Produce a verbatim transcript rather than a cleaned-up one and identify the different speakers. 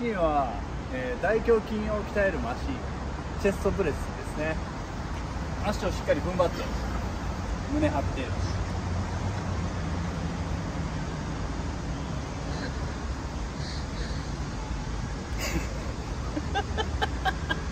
Speaker 1: シンは、えー、大胸筋を鍛えるマシン、チェストプレスですね。足をしっかり踏ん張って胸張って